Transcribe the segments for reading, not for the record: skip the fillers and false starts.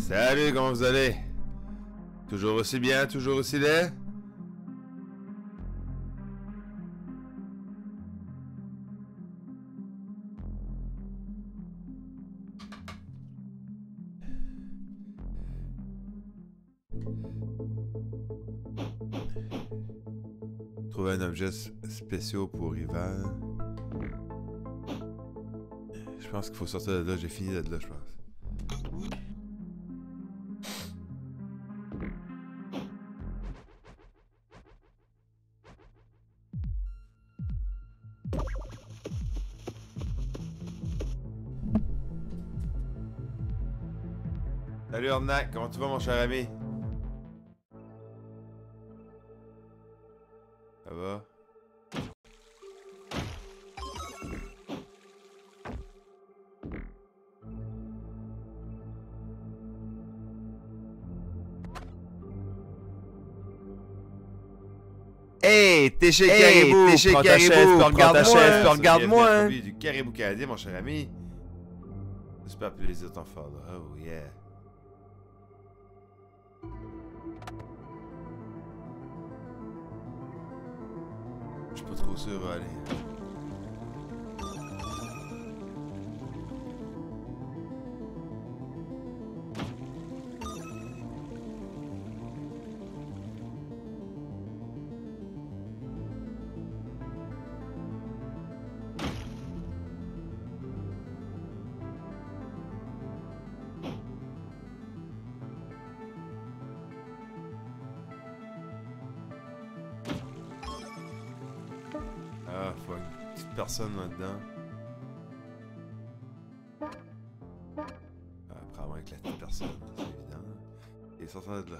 Salut, comment vous allez? Toujours aussi bien, toujours aussi laid? Trouver un objet spécial pour Rival. Je pense qu'il faut sortir de là, j'ai fini de là, je pense. Salut Ornac, comment tu vas mon cher ami? Ça va? Hey, t'es chez Caribou, t'es chez Caribou, regarde-moi, regarde-moi. Du Caribou canadien, mon cher ami. J'espère plaisir de t'en faire là. Oh yeah. Je suis pas trop sûr, allez. Ah, faut une petite personne là-dedans. Ah, probablement avec la petite personne, c'est évident. Et sortant de là.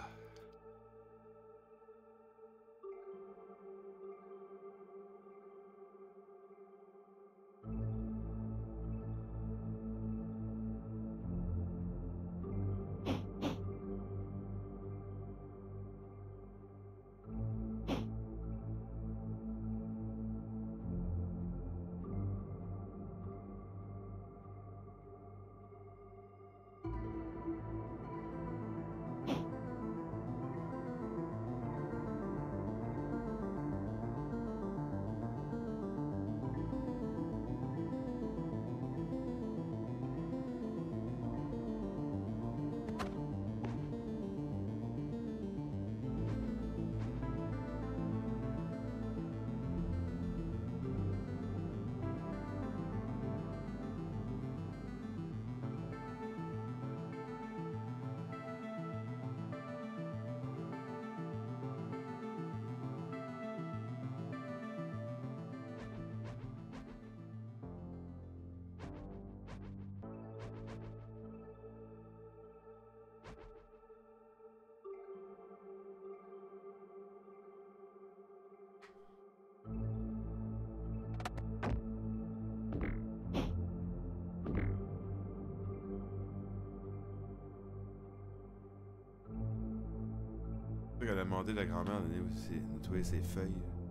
Elle a demandé à la grand-mère de nettoyer ses feuilles.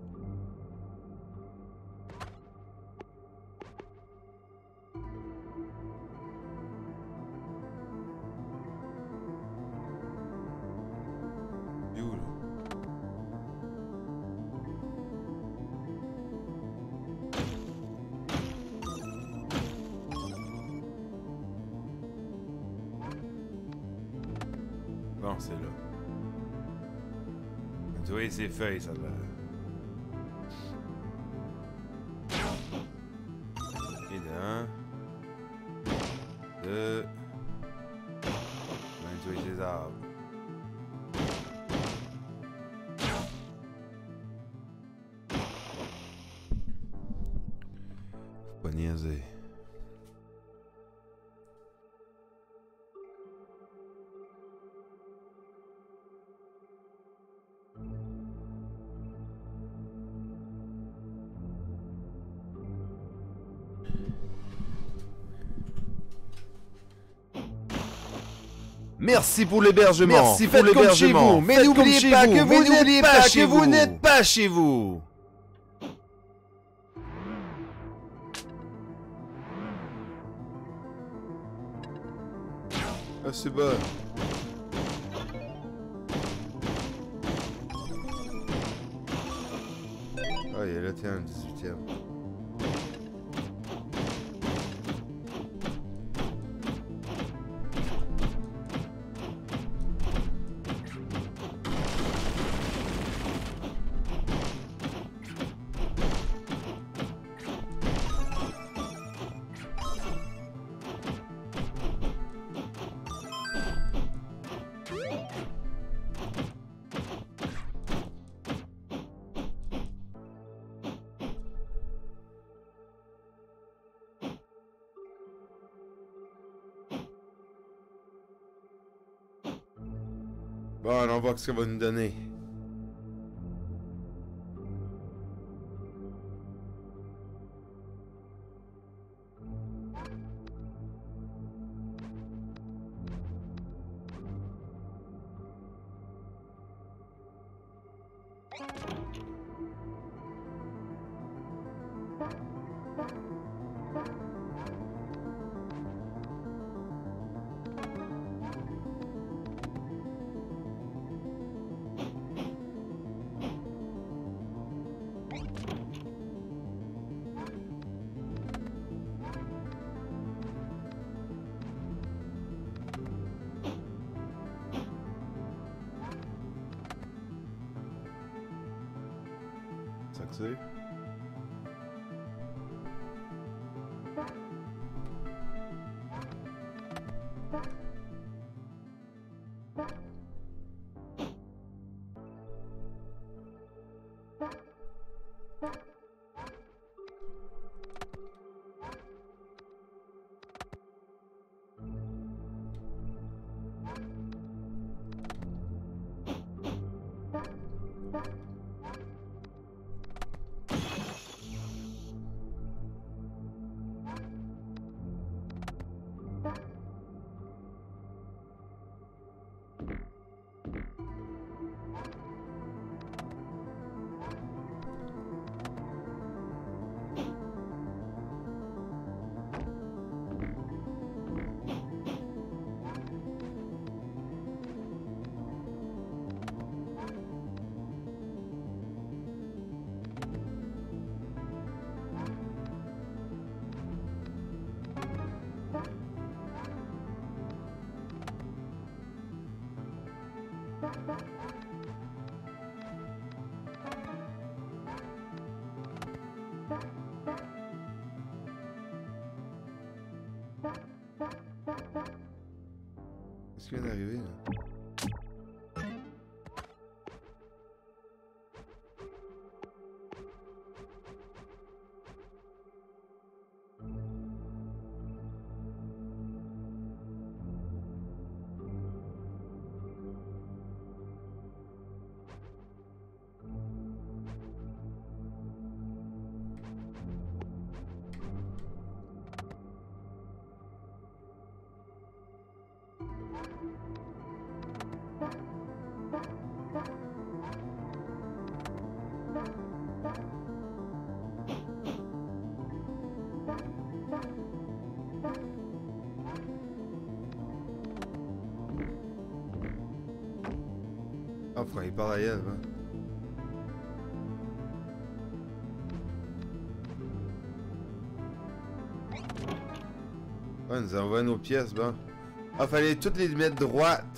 Il est où, là? Bon, c'est là. Nettoyer ses feuilles, ça l'a. Et d'un. Deux. On va nettoyer ses arbres. Faut pas niaiser. Merci pour l'hébergement. Merci pour l'hébergement. Mais n'oubliez pas que vous n'êtes pas chez vous. Ah, c'est bon. 21, le 18e. Bon, on va voir ce que ça va nous donner. Ça que c'est? Qu'est-ce qui vient d'arriver là? Ah, faut aller par là, hein. Ouais, nous envoie nos pièces, bon. Ah, fallait toutes les mettre droites.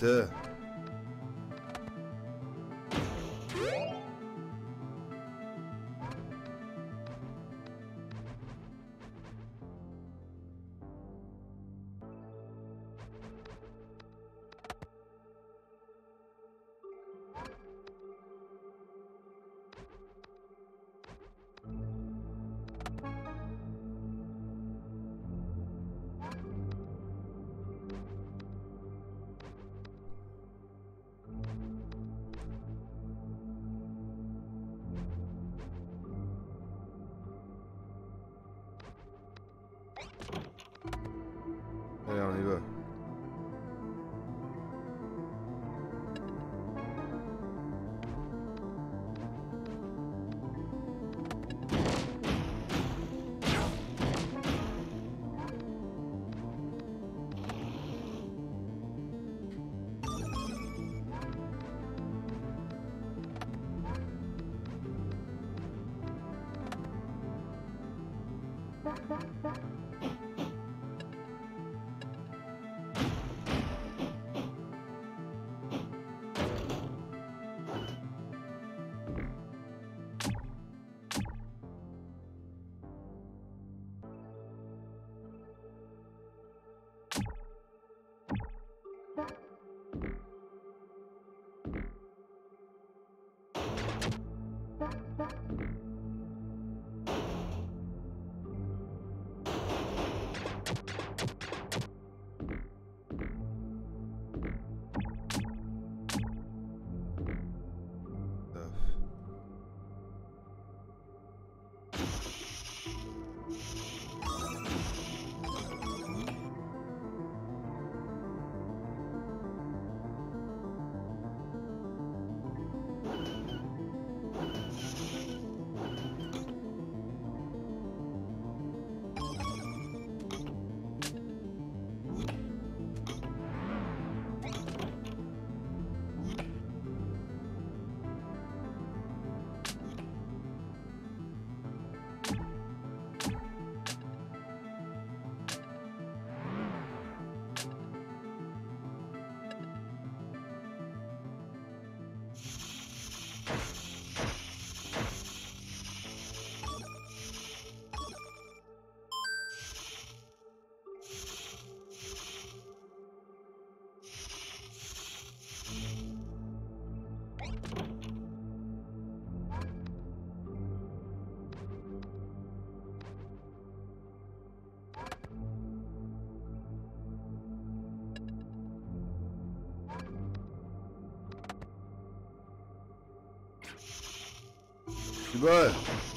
C'est bon.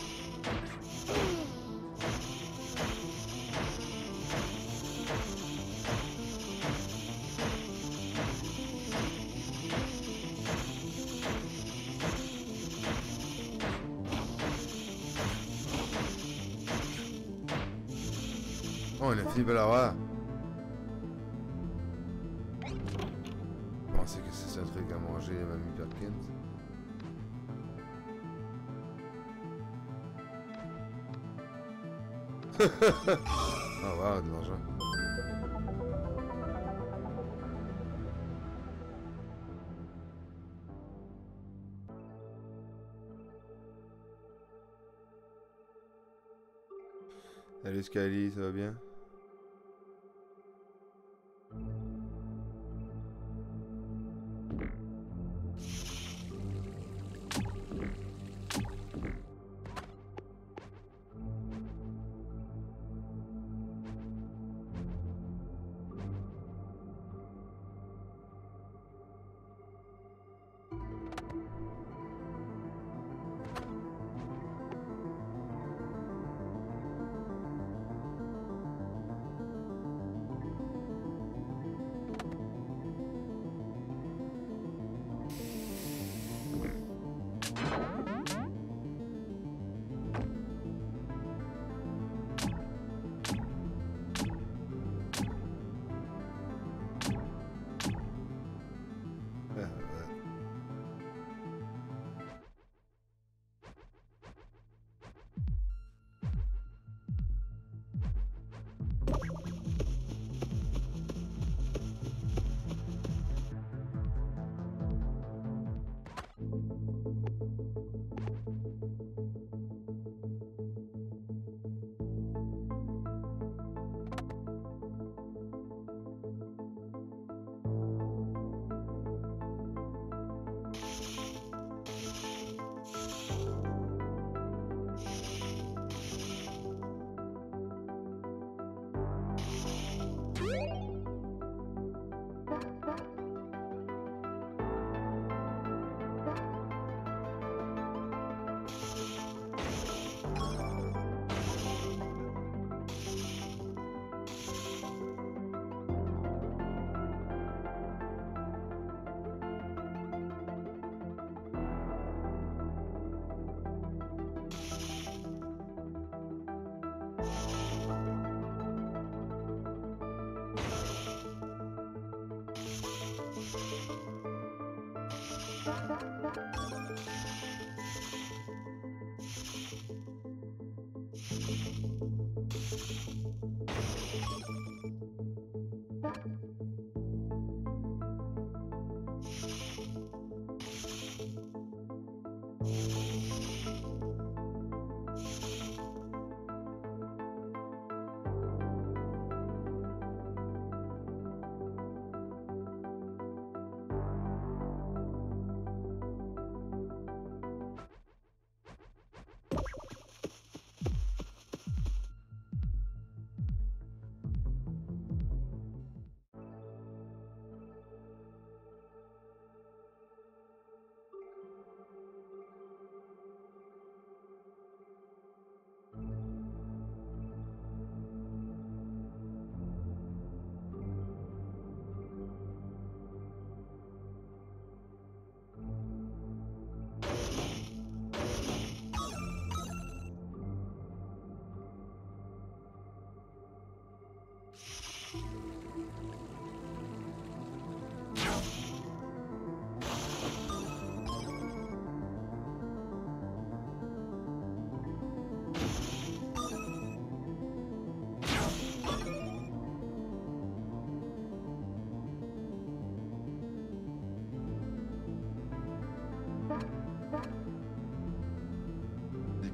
Oh, on a fini par l'avoir. Je pensais que c'était un truc à manger, Mamie Perkins. Oh wow, de l'argent. Salut Skyly, ça va bien?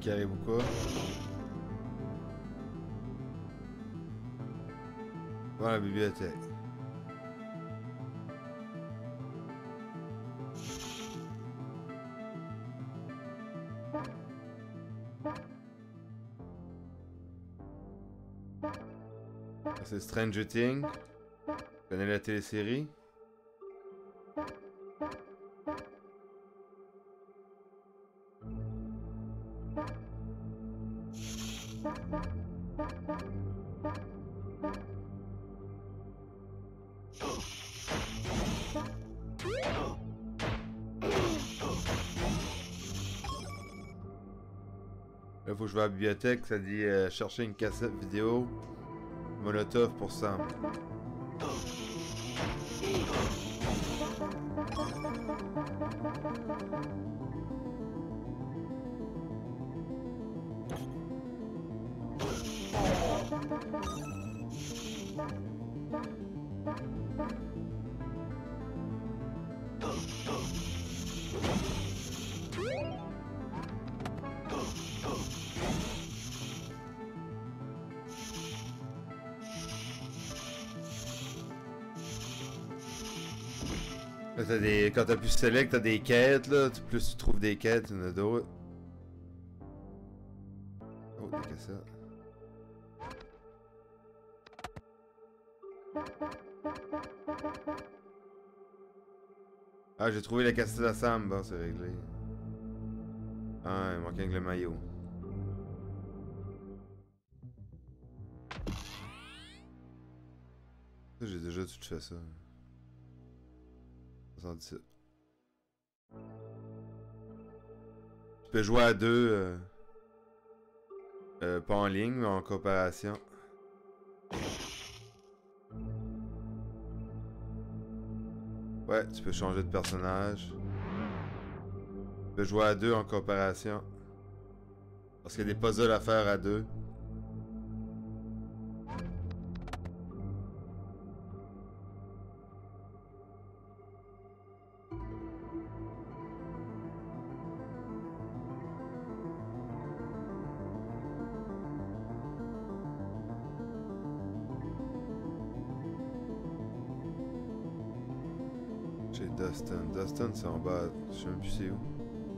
qui arrive ou quoi. Voilà la bibliothèque. C'est Stranger Things. Tu connais la télésérie? Là, faut que je vais à la bibliothèque, ça dit chercher une cassette vidéo. Molotov pour Sam. Là, t'as des... Quand t'as plus select, t'as des quêtes, là. Plus tu trouves des quêtes, il y en a d'autres. Oh, des cassettes. Ah, j'ai trouvé la cassette à Sam. Bon, c'est réglé. Ah, il manquait que le maillot. Ça, j'ai déjà tout fait ça. 77. Tu peux jouer à deux, pas en ligne, mais en coopération. Ouais, tu peux changer de personnage. Tu peux jouer à deux en coopération. Parce qu'il y a des puzzles à faire à deux. Chez Dustin. Dustin, c'est en bas. Je sais même plus c'est où.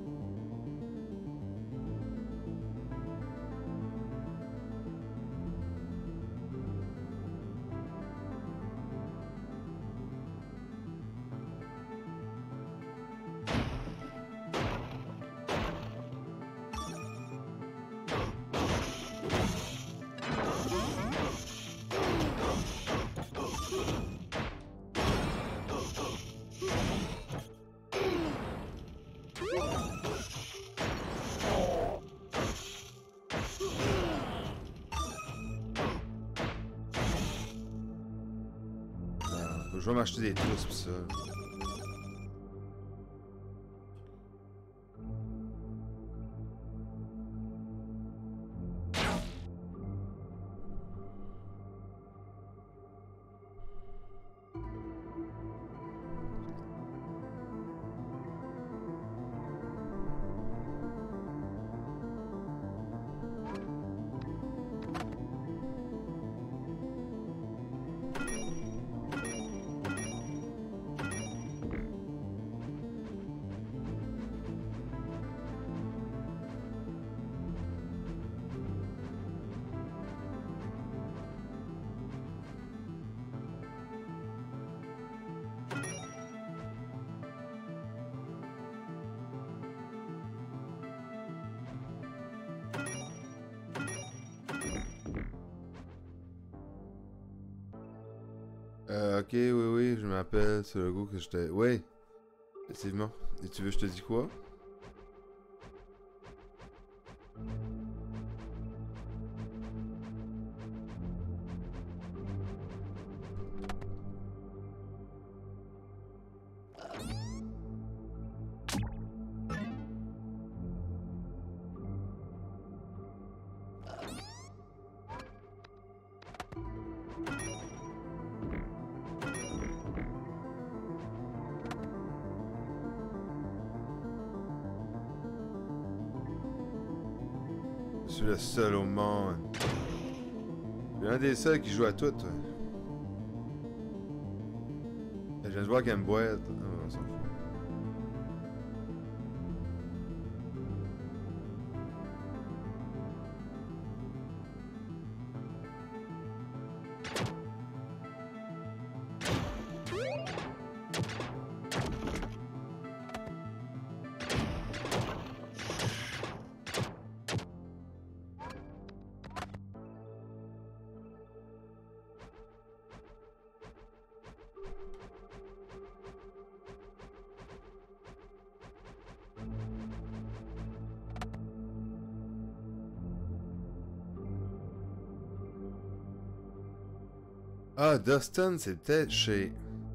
Je vais m'acheter des trousses pis ça. Ok, oui, je m'appelle, c'est le goût que je t'ai... Oui, effectivement. Et tu veux que je te dise quoi? Je suis le seul au monde. Je suis un des seuls qui joue à tout. Ouais. Je viens de voir qu'il y a une boîte. Ah, on s'en fout. Ah, Dustin, c'est peut-être chez...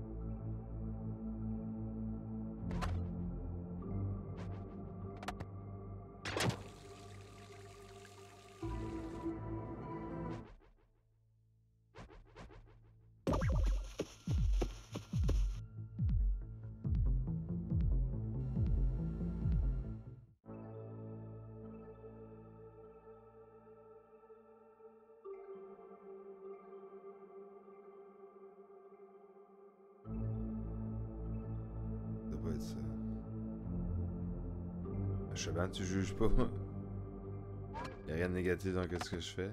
Ça doit être ça. Je sais bien, tu juges pas. Y'a rien de négatif dans ce que je fais.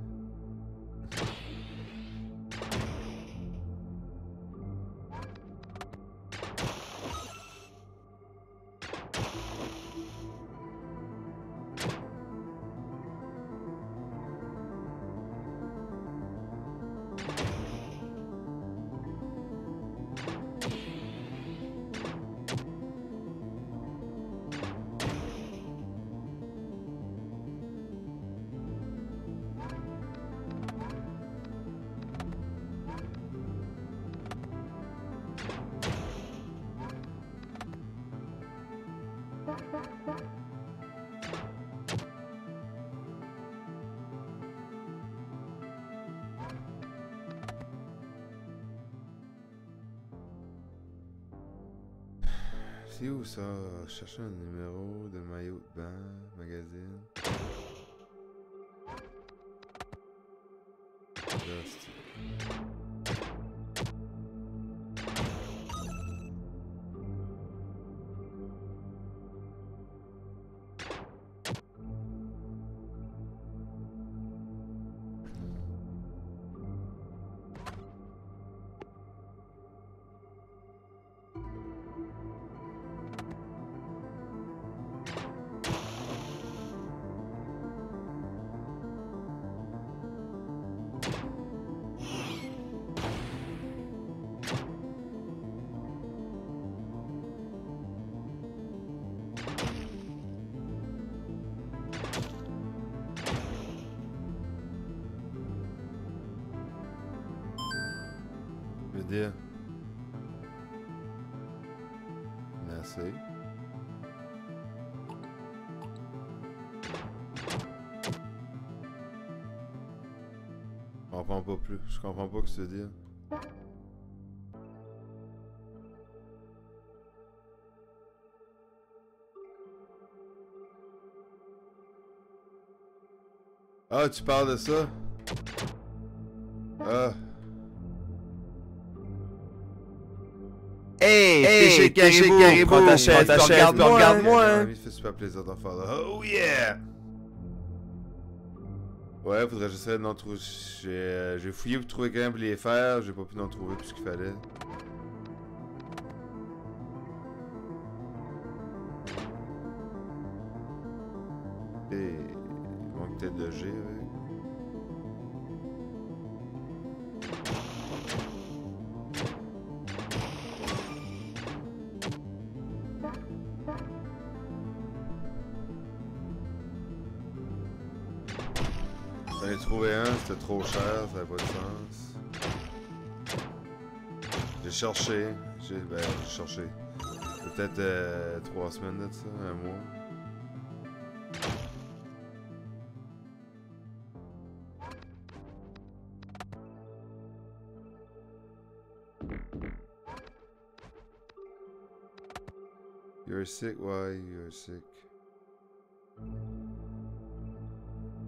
C'est où ça? Chercher un numéro de maillot de bain, magazine. Dust. Je veux dire... Merci. Je comprends pas plus. Je comprends pas ce que tu veux dire. Ah, tu parles de ça? Ah. Hey, t'es chez Caribou, prends ta chaise, regarde-moi. Ça fait super plaisir d'en faire là. Oh yeah! Ouais, faudrait que j'essaie d'en trouver. J'ai fouillé pour trouver quelqu'un pour les faire. J'ai pas pu en trouver tout ce qu'il fallait. Et il manque peut-être de G avec. J'en ai trouvé un, c'était trop cher, ça n'avait pas de sens. J'ai cherché, j'ai cherché. Peut-être 3 semaines de ça, un mois. You're sick, why you're sick?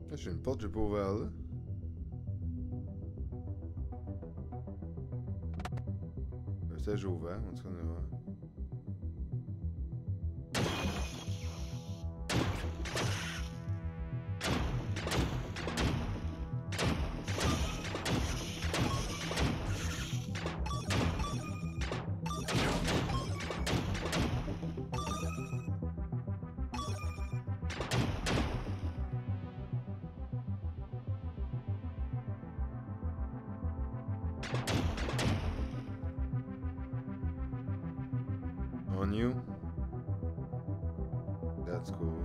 Ah, j'ai une porte que j'ai pas ouvert là. Ça j'ai ouvert, on va voir. On you. That's cool.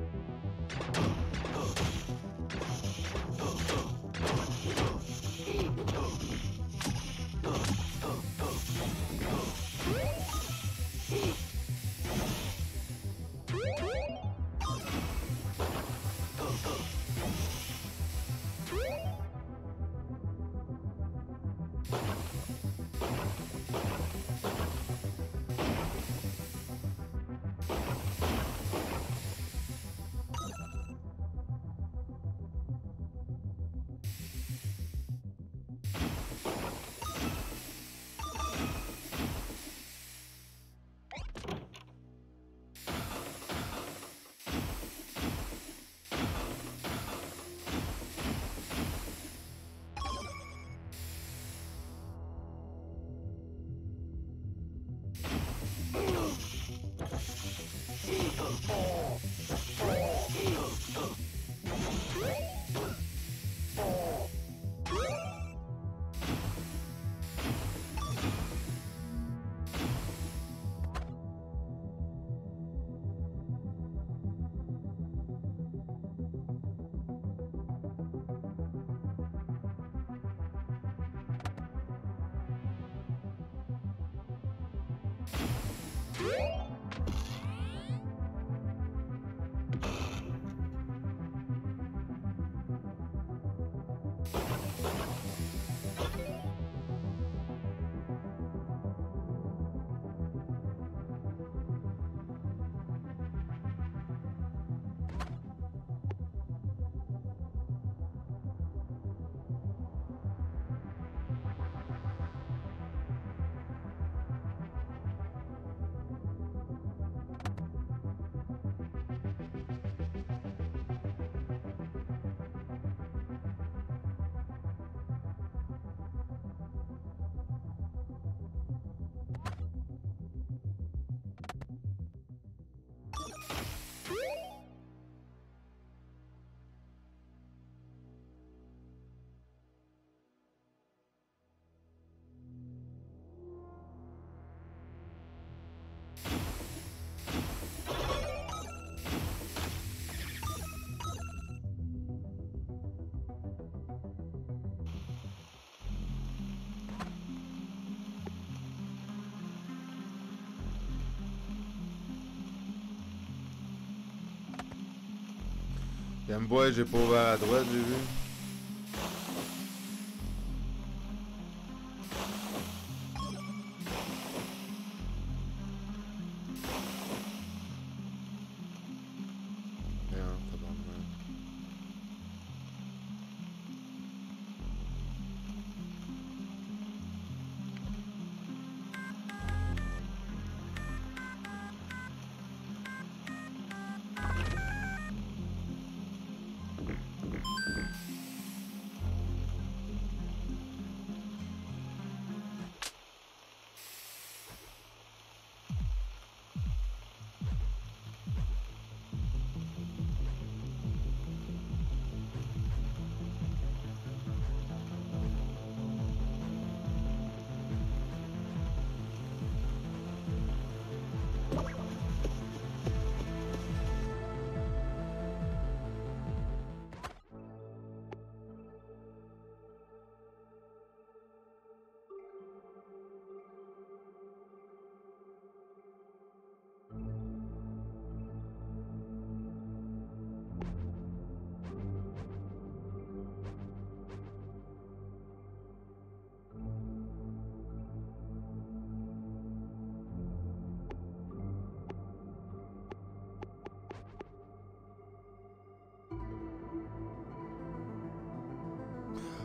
Game Boy, j'ai pas ouvert à droite, j'ai vu. Merde, tabarnak.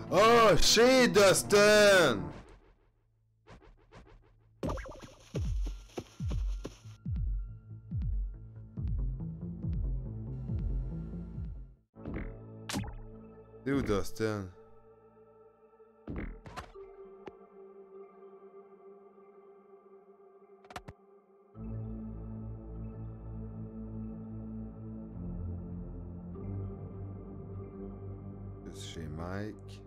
Oh, chez Dustin! C'est où Dustin? C'est chez Mike.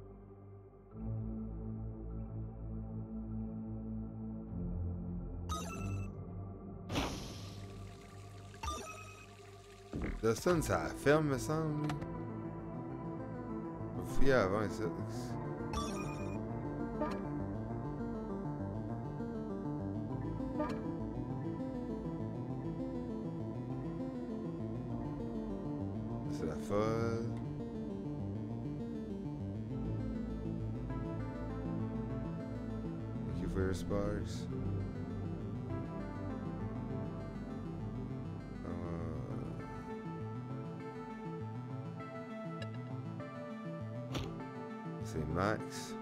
Dustin, ça ferme, me semble. On va fouiller avant ici. C'est la folle. Thank you for your sparks. C'est Max.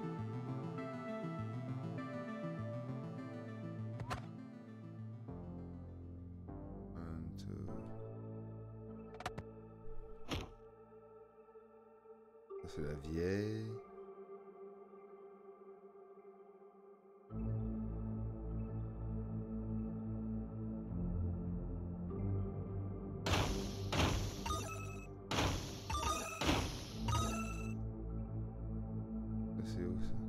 Un, deux. Ça, c'est la vieille. C'est où ça?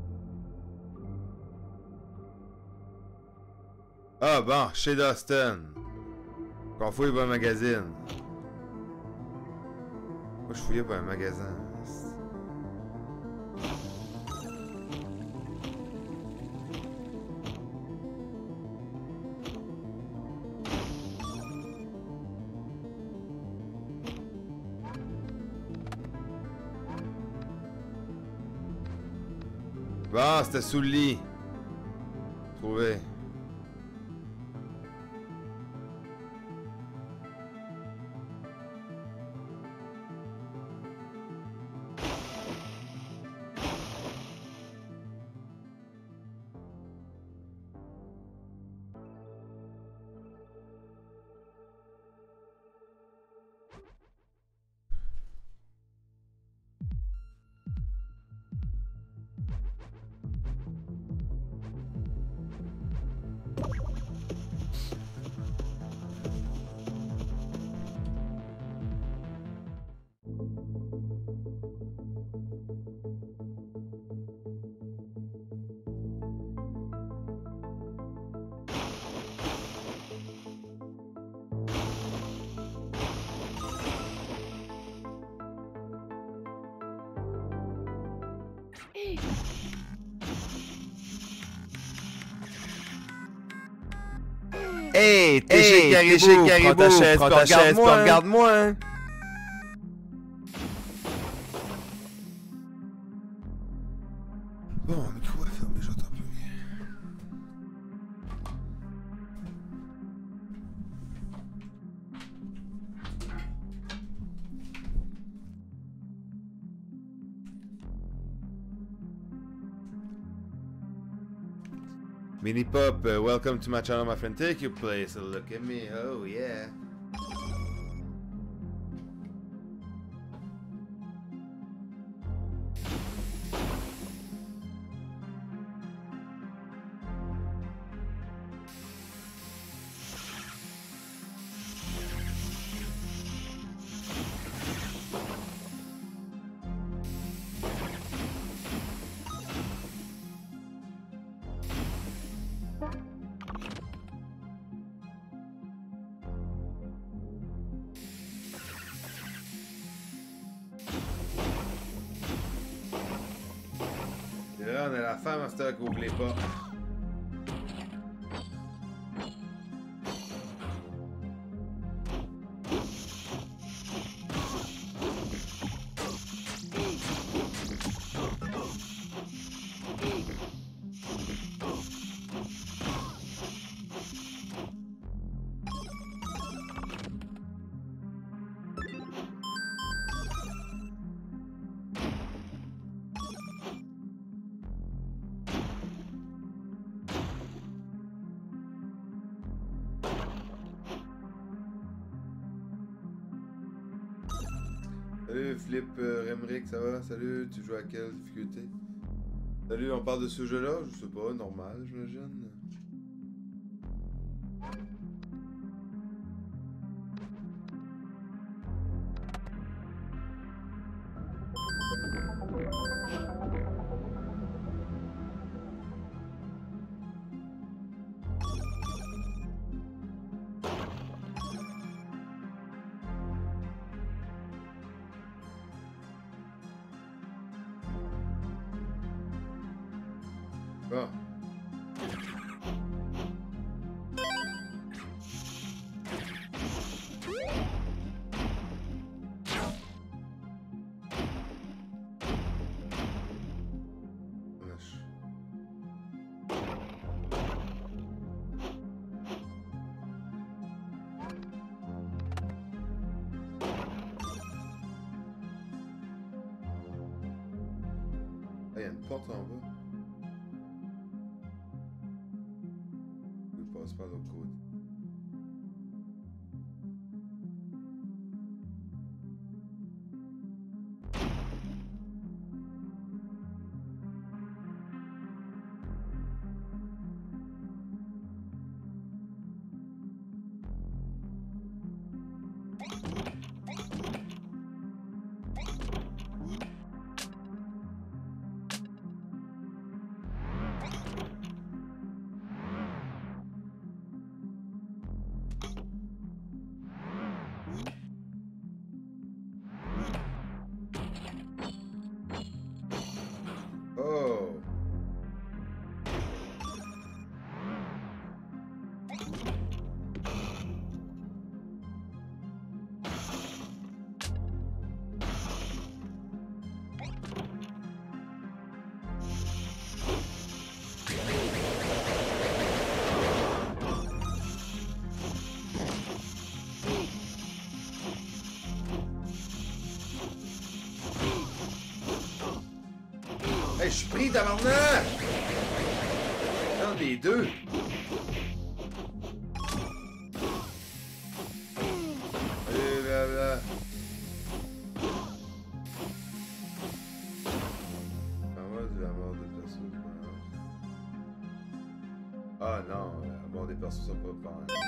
Ah bon, chez Dustin. Qu'on fouille pour un magazine. Moi je fouillais pour un magasin. Bon, c'était sous le lit. Trouvé. Hey, t'es chez Caribou, prends ta chaise, puis regarde-moi. Bon, le micro est fermé, j'entends plus rien. Mini Pop, welcome to my channel, my friend. Take your place and look at me. Oh, yeah. Et là, on a la femme à stock, ouvre les portes. Salut Philippe Remrick, ça va? Salut, tu joues à quelle difficulté? Salut, on parle de ce jeu-là? Je sais pas, normal, j'imagine. Ah. Wesh. Ah, il y a une porte en bas. Je passe par l'autre côté. Oh! Hey, je suis pris, tabarnak! Non, les deux! Et là, là. Ah ouais, c'est la mort des persos, c'est pas grave. Ah non, la mort des persos, ça peut pas pareil.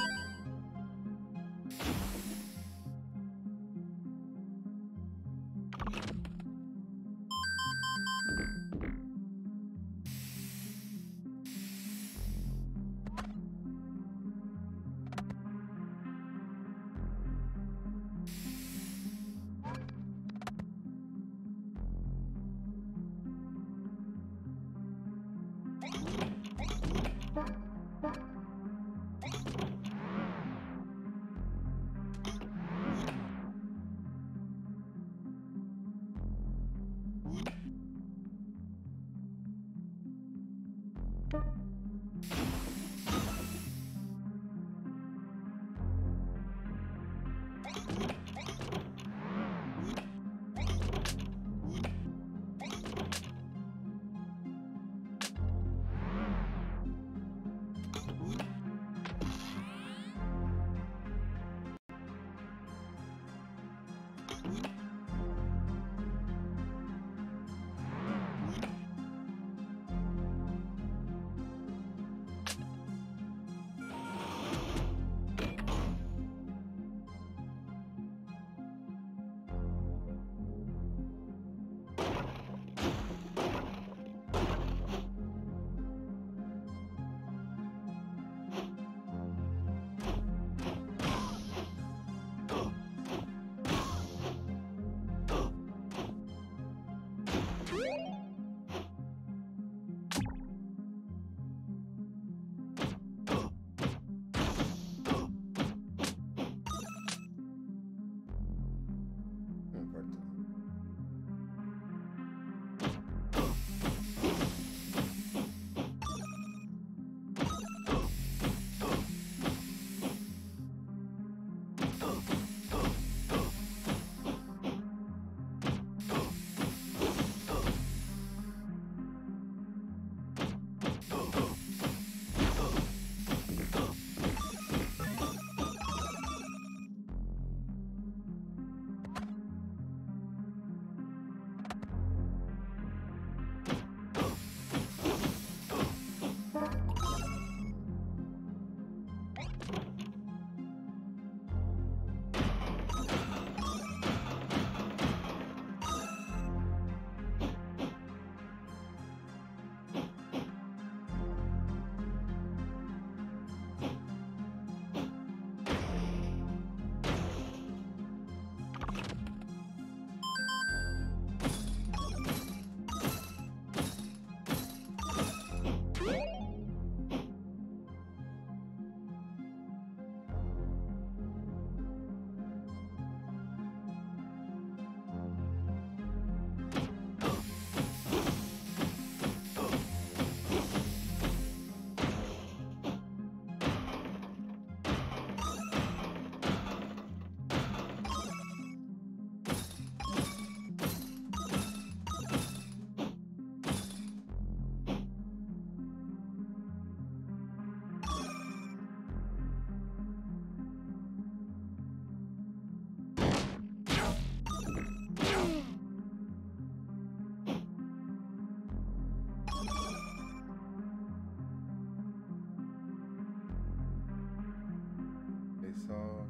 sort.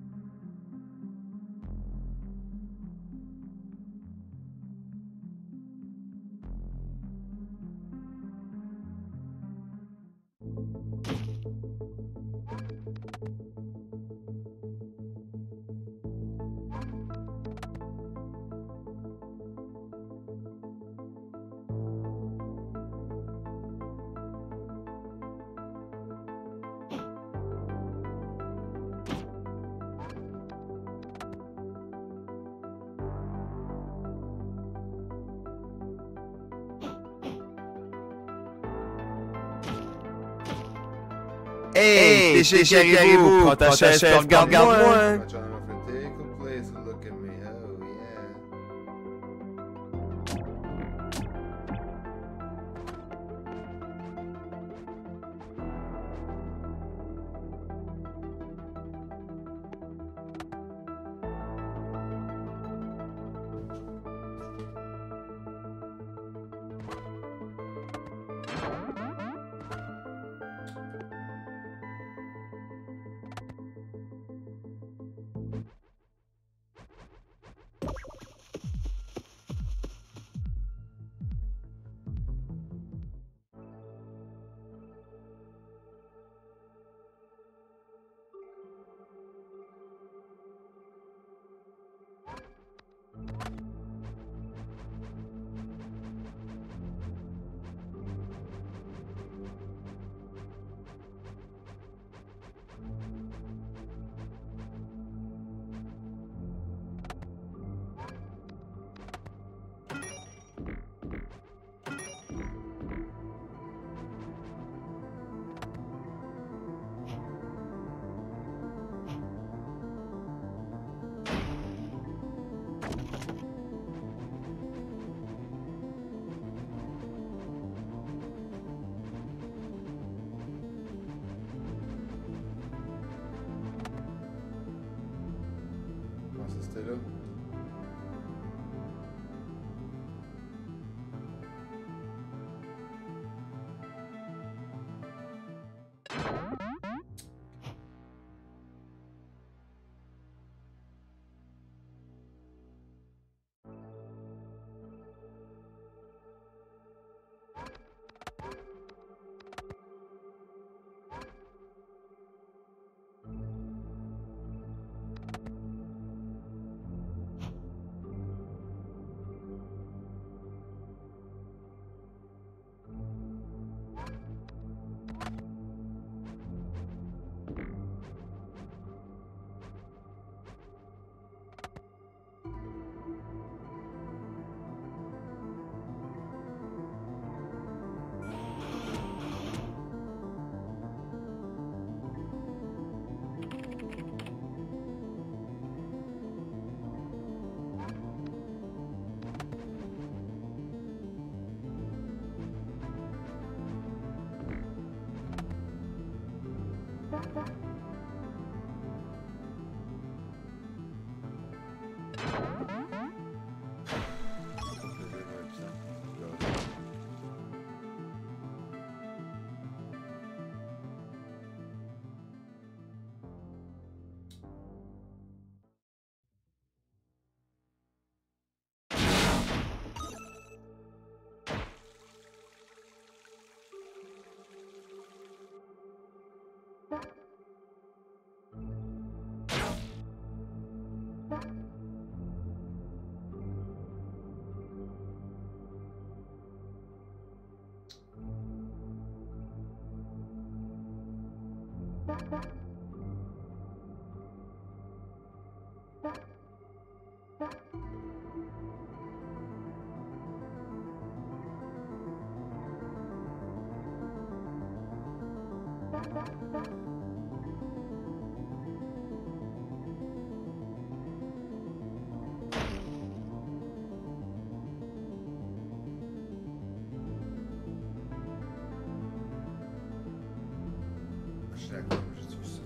Hey, t'es chez Caribou, prends ta chaise, puis regarde-moi. My trying to take a place and look at me. Oh yeah. Comment ça c'était là? Je suis d'accord, j'ai vu ça.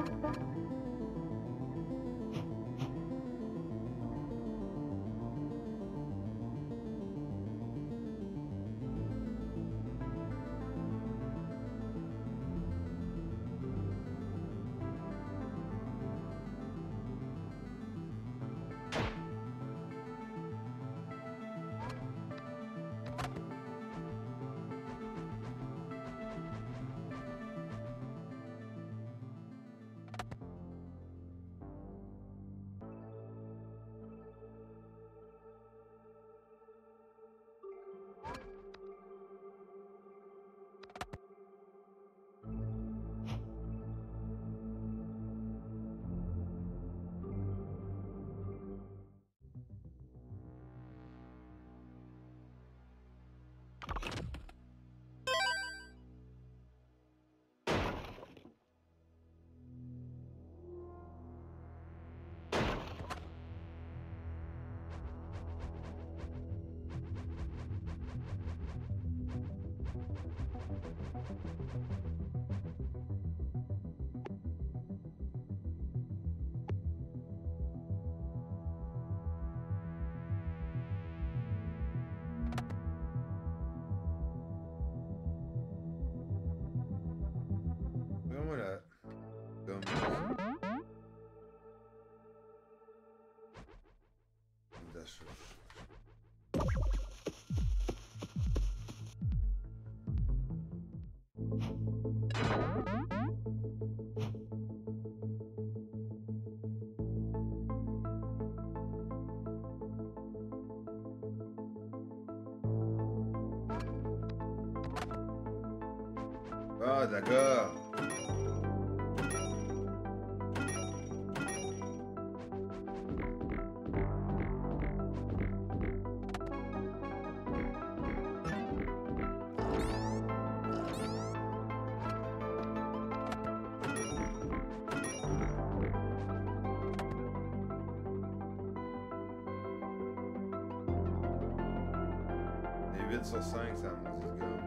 Vraiment là. Comme. Dash. Ah, d'accord. Et 8 sur 5, ça me dit, gars.